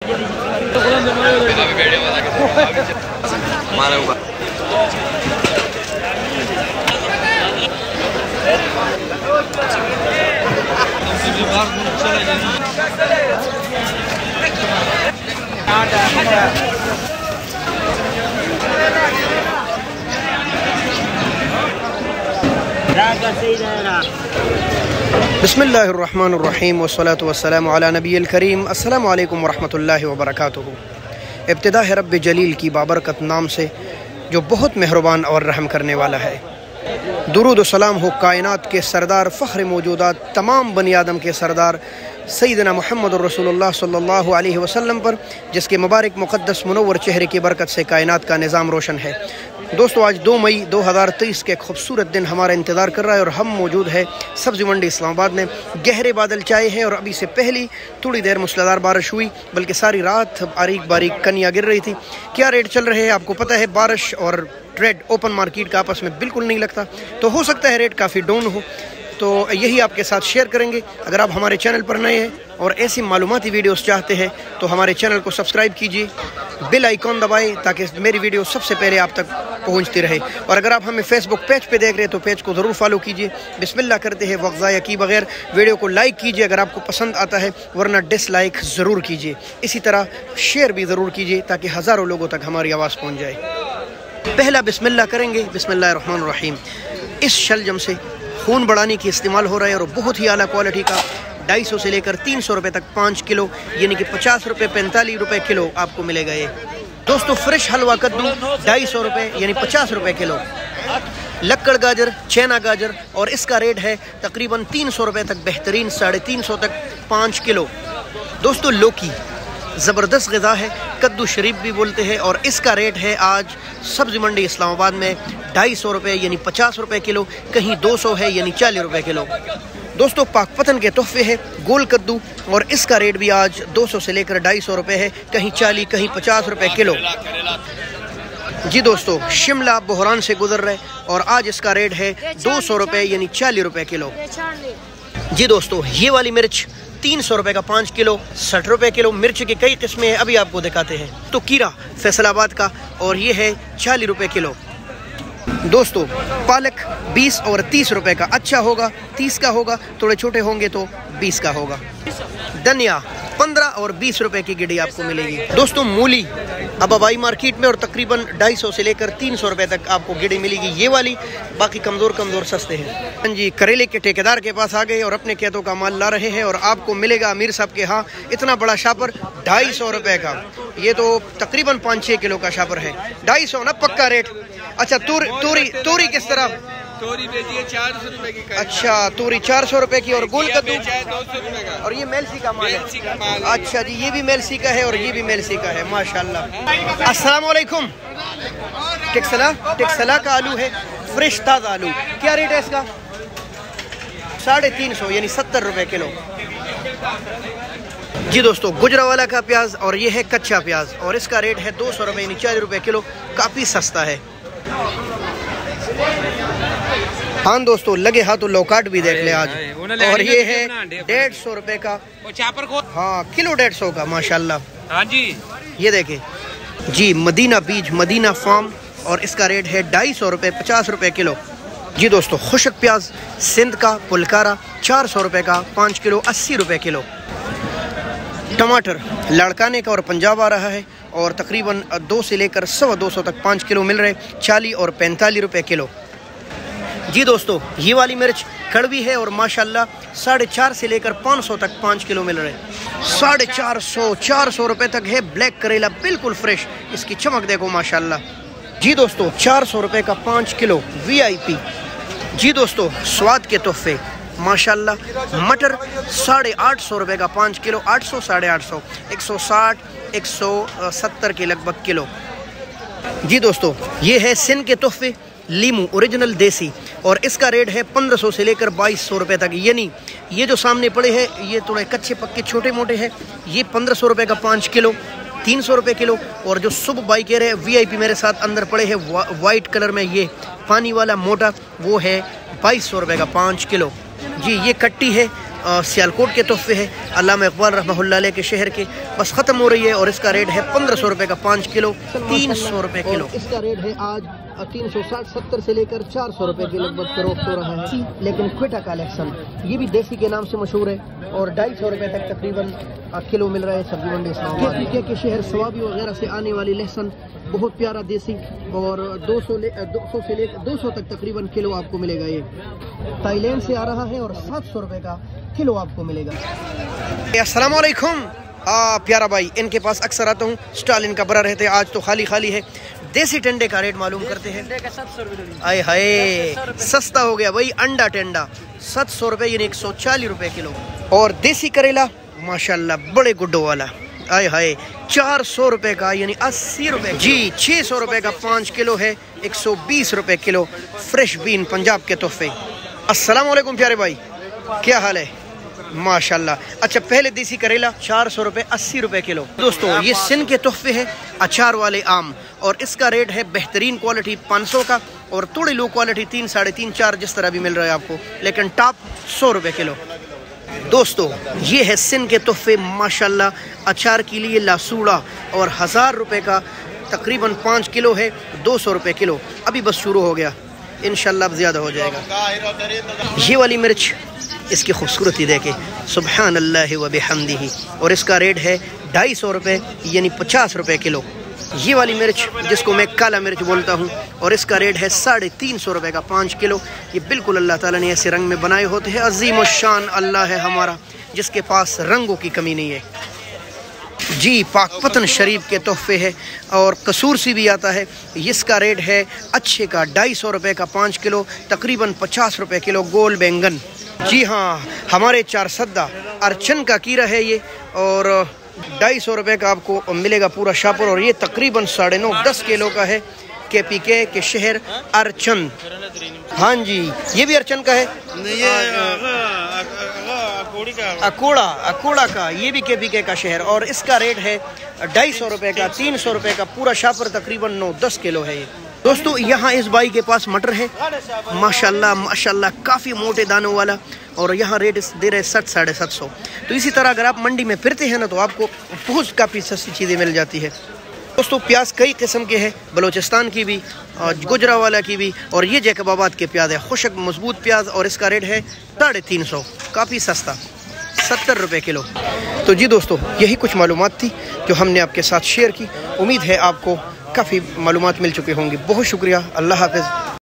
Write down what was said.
बिस्मिल्लाहिर्रहमानिर्रहीम वस्सलातु वस्सलामु अला नबिय्यिल करीम। अस्सलामु अलैकुम वरहमतुल्लाहि वबरकातुहू। इब्तिदा है रब्ब जलील की बाबरकत नाम से जो बहुत मेहरबान और रहम करने वाला है। दुरूद व सलाम हो कायनात के सरदार फ़ख्र मौजूदात तमाम बनी आदम के सरदार सैयदना मुहम्मद रसूलुल्लाह सल्लल्लाहु अलैहि वसल्लम पर, जिसके मुबारक मुक़द्दस मुनव्वर चेहरे की बरकत से कायनात का निज़ाम रोशन है। दोस्तों, आज 2 मई 2023 के खूबसूरत दिन हमारा इंतज़ार कर रहा है और हम मौजूद है सब्ज़ी मंडी इस्लामाबाद में। गहरे बादल छाए हैं और अभी से पहली थोड़ी देर मूसलाधार बारिश हुई, बल्कि सारी रात बारीक बारीक कनियाँ गिर रही थी। क्या रेट चल रहे हैं आपको पता है। बारिश और ट्रेड ओपन मार्केट का आपस में बिल्कुल नहीं लगता, तो हो सकता है रेट काफ़ी डाउन हो, तो यही आपके साथ शेयर करेंगे। अगर आप हमारे चैनल पर नए हैं और ऐसी मालूमाती वीडियोस चाहते हैं तो हमारे चैनल को सब्सक्राइब कीजिए, बेल आइकॉन दबाएं ताकि मेरी वीडियो सबसे पहले आप तक पहुंचती रहे। और अगर आप हमें फेसबुक पेज पे देख रहे हैं तो पेज को ज़रूर फॉलो कीजिए। बिस्मिल्लाह करते हैं वक्त ज़ाया किए बगैर वीडियो को लाइक कीजिए अगर आपको पसंद आता है, वरना डिसलाइक ज़रूर कीजिए। इसी तरह शेयर भी ज़रूर कीजिए ताकि हज़ारों लोगों तक हमारी आवाज़ पहुँच जाए। पहला बिस्मिल्लाह करेंगे। बिस्मिल्लाहिर्रहमानिर्रहीम। इस शलजम से खून बढ़ाने की इस्तेमाल हो रहा है और बहुत ही आला क्वालिटी का 250 से लेकर 300 रुपये तक 5 किलो, यानी कि 50 रुपये 45 रुपये किलो आपको मिलेगा ये। दोस्तों, फ्रेश हलवा कद्दू 250 रुपये यानी 50 रुपये किलो। लक्कड़ गाजर, चैना गाजर, और इसका रेट है तकरीबन 300 रुपये तक, बेहतरीन 350 तक 5 किलो। दोस्तों, लौकी ज़बरदस्त ग़िज़ा है, कद्दू शरीफ भी बोलते हैं, और इसका रेट है आज सब्ज़ी मंडी इस्लामाबाद में 250 रुपये यानी 50 रुपये किलो, कहीं 200 है यानी 40 रुपये किलो। दोस्तों, पाकपतन के तोहफे है गोल कद्दू, और इसका रेट भी आज 200 से लेकर 250 रुपये है, कहीं 40 कहीं 50 रुपये किलो। जी दोस्तों, शिमला बहरान से गुजर रहे और आज इसका रेट है 200 रुपये यानी 40 रुपये किलो। जी दोस्तों, ये वाली मिर्च 300 रुपये का 5 किलो, 60 रुपये किलो। मिर्च की कई किस्में हैं, अभी आपको दिखाते हैं। तो कीरा फैसलाबाद का, और ये है 40 रुपये किलो। दोस्तों, पालक 20 और 30 रुपये का अच्छा होगा, 30 का होगा, थोड़े छोटे होंगे तो 20 का होगा। धनिया 15 और 20 रुपये की गिडी आपको मिलेगी। दोस्तों, मूली अब हवाई मार्केट में और तकरीबन 250 से लेकर 300 रुपये तक आपको गिडी मिलेगी ये वाली, बाकी कमज़ोर सस्ते हैं। हाँ जी, करेले के ठेकेदार के पास आ गए और अपने खेतों का माल ला रहे हैं, और आपको मिलेगा अमीर साहब के यहाँ इतना बड़ा शापर 250 रुपये का। ये तो तकरीबन 5-6 किलो का शापर है। 250 ना पक्का रेट। अच्छा, तूरी किस तरह? तोरी बेचिए 400 रुपए की। अच्छा, तोरी 400 रुपए की, और गोल कद्दू 200 रुपए का। और ये मेलसी का माल है। अच्छा जी, ये भी मेलसी का है और ये भी मेलसी का है, माशाल्लाह। अस्सलाम वालेकुम। टिक्सला का आलू है, फ्रेश ताज़ा आलू। क्या रेट है इसका? 350 यानी 70 रुपए किलो। जी दोस्तों, गुजरावाला का प्याज, और ये है कच्चा प्याज, और इसका रेट है 200 रुपये यानी 40 रुपए किलो, काफ़ी सस्ता है। हाँ दोस्तों, लगे हाथों लौकाट भी देख ले आज, और ये है 150 रुपये का। हाँ, किलो 150 का, माशाल्लाह। हाँ जी, ये देखे जी, मदीना बीज, मदीना फार्म, और इसका रेट है 250 रुपये 50 रुपये किलो। जी दोस्तों, खुशक प्याज सिंध का पुलकारा 400 रुपये का 5 किलो, 80 रुपये किलो। टमाटर लड़काने का और पंजाब आ रहा है, और तकरीबन 2 से लेकर 200 तक 5 किलो मिल रहे, 40 और 45 रुपये किलो। जी दोस्तों, ये वाली मिर्च कड़वी है और माशाल्लाह 450 से लेकर 500 तक 5 किलो मिल रहे, 450 रुपये तक है। ब्लैक करेला बिल्कुल फ्रेश, इसकी चमक देखो माशाल्लाह। जी दोस्तों, 400 रुपये का 5 किलो VIP। जी दोस्तों, स्वाद के तोहफे माशाल्लाह। मटर 850 रुपये का 5 किलो, 800 850, 160 170 के लगभग किलो। जी दोस्तों, ये है सिंध के तोहफे लीमू ओरिजिनल देसी, और इसका रेट है 1500 से लेकर 2200 रुपये तक। यानी ये जो सामने पड़े हैं ये थोड़े कच्चे पक्के छोटे मोटे हैं, ये 1500 रुपये का 5 किलो, 300 रुपये किलो। और जो सुबह बाई कह रहे हैं VIP मेरे साथ अंदर पड़े हैं वाइट कलर में, ये पानी वाला मोटा, वो है 2200 रुपये का 5 किलो। जी, ये कट्टी है सियालकोट के तोहफे है, अल्लामा इकबाल रहमतुल्लाह अलैह के शहर के, बस ख़त्म हो रही है और इसका रेट है 1500 रुपये का 5 किलो, 300 रुपये किलो। इसका रेट है आज 360-70 से लेकर 400 रुपये के लगभग फरोख्त हो रहा है। लेकिन क्वेटा कलेक्शन ये भी देसी के नाम से मशहूर है और 250 रुपये तक तकरीबन किलो मिल रहा है सब्जी मंडी इस्लामाबाद के शहर स्वाबी वगैरह से आने वाली लहसुन बहुत प्यारा देसी और 200 से लेकर 200 तक तकरीबन किलो आपको मिलेगा। ये थाईलैंड से आ रहा है और 700 रुपये का किलो आपको मिलेगा। अस्सलाम वालेकुम प्यारा भाई, इनके पास अक्सर आता हूँ, स्टॉल इनका बड़ा रहते हैं, आज तो खाली खाली है। देसी टेंडे का रेट मालूम करते हैं। आए हाय सस्ता हो गया भाई, अंडा टेंडा 700 रुपये यानी 140 रुपये किलो। और देसी करेला माशाल्लाह बड़े गुड्डो वाला आए हाय 400 रुपये का यानी 80 रुपये जी। 600 रुपये का 5 किलो है, 120 रुपये किलो। फ्रेश बीन पंजाब के तोहफे। अस्सलाम वालेकुम प्यारे भाई, क्या हाल है? माशाल्लाह। अच्छा पहले देसी करेला 400 रुपये 80 रुपये किलो। दोस्तों ये सिंध के तोहफे है, अचार वाले आम, और इसका रेट है बेहतरीन क्वालिटी 500 का और थोड़ी लो क्वालिटी 3, 3.5, 4 जिस तरह भी मिल रहा है आपको, लेकिन टॉप 100 रुपये किलो। दोस्तों ये है सिंध के तोहफे माशाल्लाह, अचार के लिए लासूड़ा और 1000 रुपये का तकरीबन 5 किलो है, 200 रुपये किलो। अभी बस शुरू हो गया, इंशाल्लाह अब ज़्यादा हो जाएगा। ये वाली मिर्च इसकी खूबसूरती देखे सुबहान अल्लाह व बिहम्दिही, और इसका रेट है 250 रुपये यानी 50 रुपये किलो। ये वाली मिर्च जिसको मैं काला मिर्च बोलता हूँ, और इसका रेट है 350 रुपये का 5 किलो। ये बिल्कुल अल्लाह ताला ने ऐसे रंग में बनाए होते हैं। अजीम शान अल्लाह है हमारा, जिसके पास रंगों की कमी नहीं है जी। पाकपतन शरीफ के तोहफे है और कसूर सी भी आता है। इसका रेट है अच्छे का 250 रुपये का 5 किलो, तकरीबन 50 रुपये किलो। गोल बैंगन जी हाँ, हमारे 4 सद्दा अर्चन का कीरा है ये, और 250 रुपये का आपको मिलेगा पूरा शापर, और ये तकरीबन 9.5-10 किलो का है। KPK के शहर अर्चन। हाँ जी ये भी अर्चन का है, अकोड़ा का, ये भी KPK का शहर, और इसका रेट है 250 रुपये का 300 रुपये का पूरा शापर, तकरीबन 9-10 किलो है ये। दोस्तों यहाँ इस भाई के पास मटर है माशाल्लाह माशाल्लाह, काफ़ी मोटे दानों वाला, और यहाँ रेट दे रहे 700-750। तो इसी तरह अगर आप मंडी में फिरते हैं ना तो आपको बहुत काफ़ी सस्ती चीज़ें मिल जाती है। दोस्तों प्याज कई किस्म के हैं, बलोचिस्तान की भी, गुजरावाला की भी, और ये जैकबाबाद के प्याज है, खुशक मजबूत प्याज, और इसका रेट है 350, काफ़ी सस्ता 70 रुपये किलो। तो जी दोस्तों यही कुछ मालूमात थी जो हमने आपके साथ शेयर की। उम्मीद है आपको काफ़ी मालूमात मिल चुके होंगे। बहुत शुक्रिया, अल्लाह हाफ़िज़।